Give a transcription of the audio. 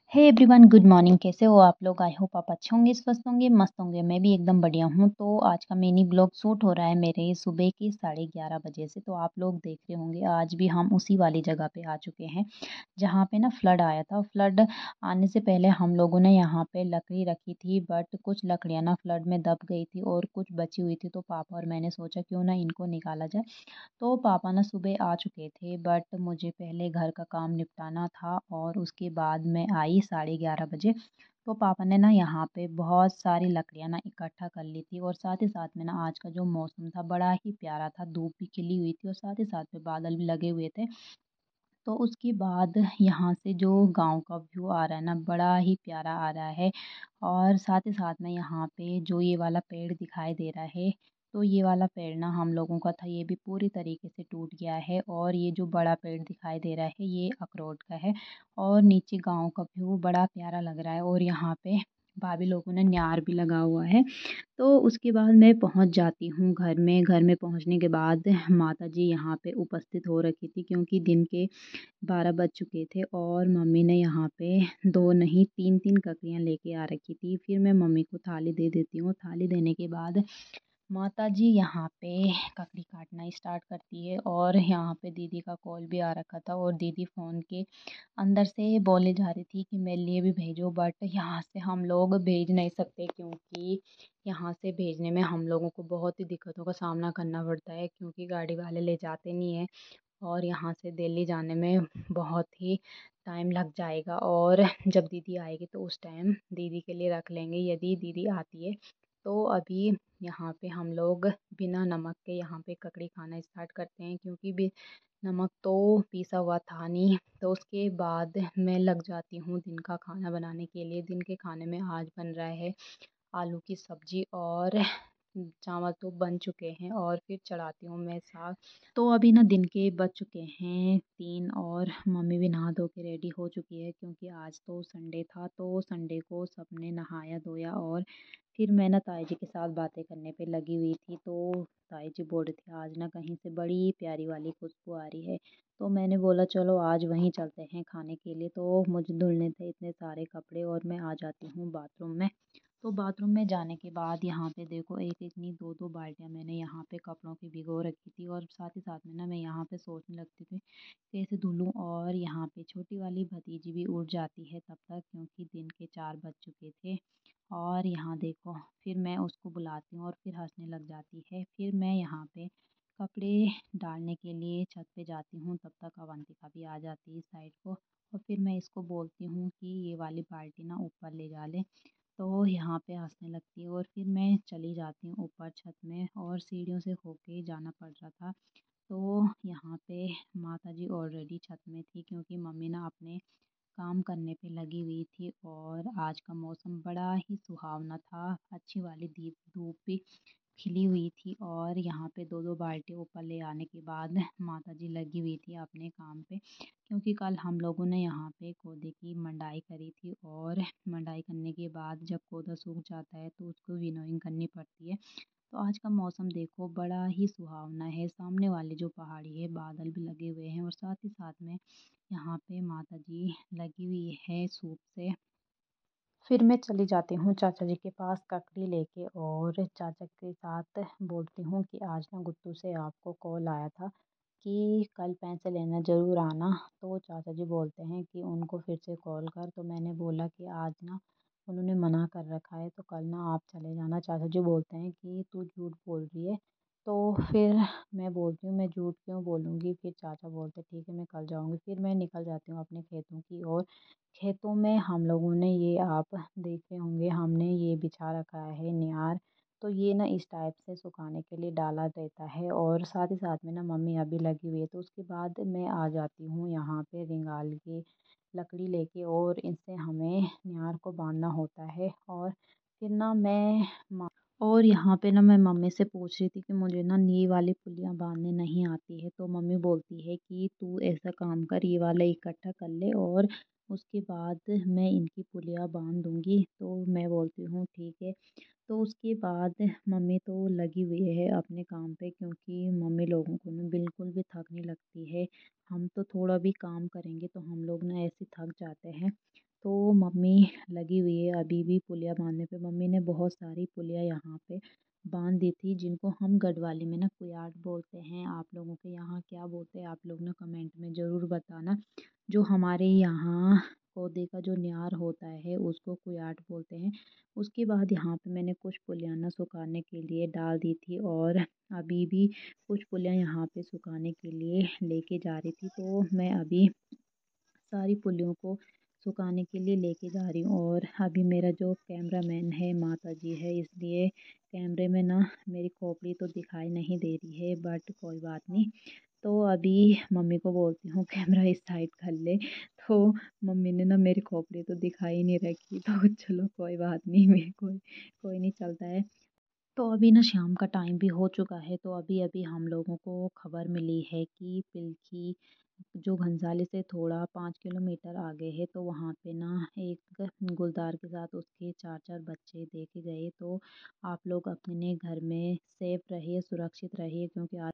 Hey everyone, good morning. कैसे हो आप लोग? आई होप आप अच्छे होंगे, स्वस्थ होंगे, मस्त होंगे। मैं भी एकदम बढ़िया हूँ। तो आज का मिनी ब्लॉग शूट हो रहा है मेरे सुबह के 11:30 बजे से। तो आप लोग देख रहे होंगे आज भी हम उसी वाली जगह पे आ चुके हैं जहाँ पे ना फ्लड आया था। फ्लड आने से पहले हम लोगों ने यहाँ पे लकड़ी रखी थी, बट कुछ लकड़ियाँ ना फ्लड में दब गई थी और कुछ बची हुई थी। तो पापा और मैंने सोचा क्यों ना इनको निकाला जाए। तो पापा ना सुबह आ चुके थे, बट मुझे पहले घर का काम निपटाना था और उसके बाद मैं आई 11:30 बजे। तो पापा ने ना यहाँ पे बहुत सारी लकड़ियाँ ना इकट्ठा कर ली थी और साथ ही साथ में ना आज का जो मौसम था बड़ा ही प्यारा था। धूप भी खिली हुई थी और साथ ही साथ में बादल भी लगे हुए थे। तो उसके बाद यहाँ से जो गांव का व्यू आ रहा है ना, बड़ा ही प्यारा आ रहा है। और साथ ही साथ में यहाँ पे जो ये वाला पेड़ दिखाई दे रहा है, तो ये वाला पेड़ ना हम लोगों का था, ये भी पूरी तरीके से टूट गया है। और ये जो बड़ा पेड़ दिखाई दे रहा है ये अखरोट का है। और नीचे गांव का व्यू बड़ा प्यारा लग रहा है और यहाँ पे भाभी लोगों ने न्यार भी लगा हुआ है। तो उसके बाद मैं पहुंच जाती हूँ घर में। घर में पहुंचने के बाद माता जी यहाँ पे उपस्थित हो रखी थी, क्योंकि दिन के 12 बज चुके थे और मम्मी ने यहाँ पे 2 नहीं 3-3 ककड़ियाँ लेके आ रखी थी। फिर मैं मम्मी को थाली दे देती हूँ। थाली देने के बाद माता जी यहाँ पे ककड़ी काटना स्टार्ट करती है और यहाँ पे दीदी का कॉल भी आ रखा था और दीदी फ़ोन के अंदर से बोले जा रही थी कि मेरे लिए भी भेजो, बट यहाँ से हम लोग भेज नहीं सकते, क्योंकि यहाँ से भेजने में हम लोगों को बहुत ही दिक्कतों का सामना करना पड़ता है, क्योंकि गाड़ी वाले ले जाते नहीं हैं। और यहाँ से दिल्ली जाने में बहुत ही टाइम लग जाएगा। और जब दीदी आएगी तो उस टाइम दीदी के लिए रख लेंगे, यदि दीदी आती है। तो अभी यहाँ पे हम लोग बिना नमक के यहाँ पे ककड़ी खाना स्टार्ट करते हैं, क्योंकि भी नमक तो पीसा हुआ था नहीं। तो उसके बाद मैं लग जाती हूँ दिन का खाना बनाने के लिए। दिन के खाने में आज बन रहा है आलू की सब्जी और चावल तो बन चुके हैं और फिर चढ़ाती हूँ मैं साग। तो अभी ना दिन के बज चुके हैं 3 और मम्मी भी नहा धो के रेडी हो चुकी है, क्योंकि आज तो संडे था। तो संडे को सबने नहाया धोया और फिर मैं ना ताई जी के साथ बातें करने पे लगी हुई थी। तो ताई जी बोल रही थी आज ना कहीं से बड़ी प्यारी वाली खुशबू आ रही है। तो मैंने बोला चलो आज वहीं चलते हैं खाने के लिए। तो मुझे धुलने थे इतने सारे कपड़े और मैं आ जाती हूँ बाथरूम में। तो बाथरूम में जाने के बाद यहाँ पे देखो एक एक नहीं दो दो बाल्टियाँ मैंने यहाँ पे कपड़ों की भिगो रखी थी। और साथ ही साथ में ना मैं यहाँ पे सोचने लगती थी कैसे धुलूँ। और यहाँ पे छोटी वाली भतीजी भी उठ जाती है तब तक, क्योंकि दिन के 4 बज चुके थे। और यहाँ देखो फिर मैं उसको बुलाती हूँ और फिर हंसने लग जाती है। फिर मैं यहाँ पे कपड़े डालने के लिए छत पे जाती हूँ, तब तक अवंतिका भी आ जाती है इस साइड को। और फिर मैं इसको बोलती हूँ कि ये वाली बाल्टी ना ऊपर ले जा ले। तो यहाँ पे हंसने लगती है और फिर मैं चली जाती हूँ ऊपर छत में और सीढ़ियों से होके जाना पड़ रहा था। तो यहाँ पे माता जी ऑलरेडी छत में थी, क्योंकि मम्मी ना अपने काम करने पे लगी हुई थी। और आज का मौसम बड़ा ही सुहावना था, अच्छी वाली दीप धूप भी खिली हुई थी। और यहाँ पे दो दो बाल्टी ऊपर ले आने के बाद माता जी लगी हुई थी अपने काम पे, क्योंकि कल हम लोगों ने यहाँ पे कोदे की मंडाई करी थी। और मंडाई करने के बाद जब कोदा सूख जाता है तो उसको विनोइंग करनी पड़ती है। तो आज का मौसम देखो बड़ा ही सुहावना है। सामने वाली जो पहाड़ी है बादल भी लगे हुए हैं और साथ ही साथ में यहाँ पे माता जी लगी हुई है सूप से। फिर मैं चली जाती हूँ चाचा जी के पास ककड़ी लेके और चाचा के साथ बोलती हूँ कि आज ना गुत्तू से आपको कॉल आया था कि कल पैसे लेना ज़रूर आना। तो चाचा जी बोलते हैं कि उनको फिर से कॉल कर। तो मैंने बोला कि आज ना उन्होंने मना कर रखा है, तो कल ना आप चले जाना। चाचा जी बोलते हैं कि तू झूठ बोल रही है। तो फिर मैं बोलती हूँ मैं झूठ क्यों बोलूँगी। फिर चाचा बोलते ठीक है मैं कल जाऊँगी। फिर मैं निकल जाती हूँ अपने खेतों की ओर। खेतों में हम लोगों ने ये आप देख रहे होंगे हमने ये बिछा रखा है नियार। तो ये ना इस टाइप से सुखाने के लिए डाला रहता है और साथ ही साथ में ना मम्मी अभी लगी हुई है। तो उसके बाद मैं आ जाती हूँ यहाँ पे रिंगाल के लकड़ी लेके और इनसे हमें नियार को बांधना होता है। और फिर ना मैं और यहाँ पे ना मैं मम्मी से पूछ रही थी कि मुझे ना ये वाली पुलियाँ बांधने नहीं आती है। तो मम्मी बोलती है कि तू ऐसा काम कर ये वाला इकट्ठा कर ले और उसके बाद मैं इनकी पुलियाँ बांध दूँगी। तो मैं बोलती हूँ ठीक है। तो उसके बाद मम्मी तो लगी हुई है अपने काम पे, क्योंकि मम्मी लोगों को ना बिल्कुल भी थक नहीं लगती है। हम तो थोड़ा भी काम करेंगे तो हम लोग ना ऐसे थक जाते हैं। तो मम्मी लगी हुई है अभी भी पुलिया बांधने पे। मम्मी ने बहुत सारी पुलिया यहाँ पे बांध दी थी, जिनको हम गढ़वाली में ना कुयाट बोलते हैं। आप लोगों के यहाँ क्या बोलते हैं, आप लोग ना कमेंट में ज़रूर बताना। जो हमारे यहाँ पौधे का जो नार होता है उसको कुयाट बोलते हैं। उसके बाद यहाँ पे मैंने कुछ पुलिया ना सुखाने के लिए डाल दी थी, और अभी भी कुछ पुलिया यहाँ पे सुखाने के लिए लेके जा रही थी। तो मैं अभी सारी पुलियों को सुखाने के लिए लेके जा रही हूँ। और अभी मेरा जो कैमरामैन है माता जी है, इसलिए कैमरे में ना मेरी खोपड़ी तो दिखाई नहीं दे रही है, बट कोई बात नहीं। तो अभी मम्मी को बोलती हूँ कैमरा इस साइड कर ले, तो मम्मी ने ना मेरी खोपड़ी तो दिखाई नहीं रखी। तो चलो कोई बात नहीं, मेरे कोई कोई नहीं, चलता है। तो अभी ना शाम का टाइम भी हो चुका है, तो अभी अभी हम लोगों को खबर मिली है कि पिल्खी जो घंसाली से थोड़ा 5 किलोमीटर आगे है, तो वहाँ पे ना एक गुलदार के साथ उसके 4 4 बच्चे देखे गए। तो आप लोग अपने घर में सेफ रहिए, सुरक्षित रहिए, क्योंकि आज